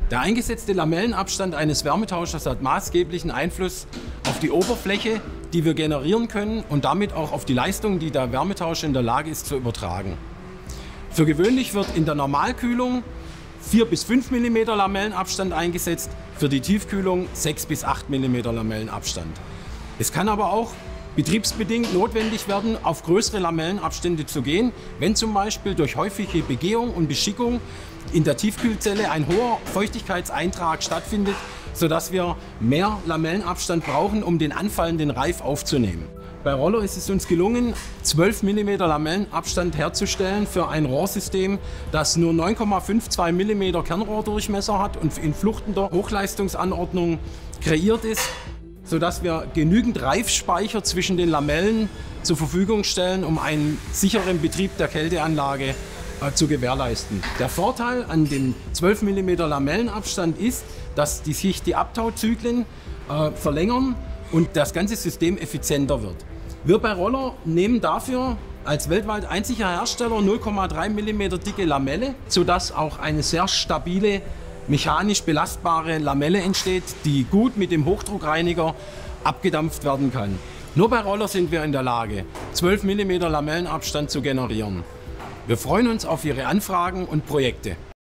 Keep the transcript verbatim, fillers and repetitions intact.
Der eingesetzte Lamellenabstand eines Wärmetauschers hat maßgeblichen Einfluss auf die Oberfläche, die wir generieren können und damit auch auf die Leistung, die der Wärmetauscher in der Lage ist zu übertragen. Für gewöhnlich wird in der Normalkühlung vier bis fünf Millimeter Lamellenabstand eingesetzt, für die Tiefkühlung sechs bis acht Millimeter Lamellenabstand. Es kann aber auch betriebsbedingt notwendig werden, auf größere Lamellenabstände zu gehen, wenn zum Beispiel durch häufige Begehung und Beschickung in der Tiefkühlzelle ein hoher Feuchtigkeitseintrag stattfindet, sodass wir mehr Lamellenabstand brauchen, um den anfallenden Reif aufzunehmen. Bei Roller ist es uns gelungen, zwölf Millimeter Lamellenabstand herzustellen für ein Rohrsystem, das nur neun Komma zweiundfünfzig Millimeter Kernrohrdurchmesser hat und in fluchtender Hochleistungsanordnung kreiert ist, sodass wir genügend Reifspeicher zwischen den Lamellen zur Verfügung stellen, um einen sicheren Betrieb der Kälteanlage äh, zu gewährleisten. Der Vorteil an dem zwölf Millimeter Lamellenabstand ist, dass die sich die Abtauzyklen äh, verlängern und das ganze System effizienter wird. Wir bei Roller nehmen dafür als weltweit einziger Hersteller null Komma drei Millimeter dicke Lamelle, sodass auch eine sehr stabile, mechanisch belastbare Lamelle entsteht, die gut mit dem Hochdruckreiniger abgedampft werden kann. Nur bei Roller sind wir in der Lage, zwölf Millimeter Lamellenabstand zu generieren. Wir freuen uns auf Ihre Anfragen und Projekte.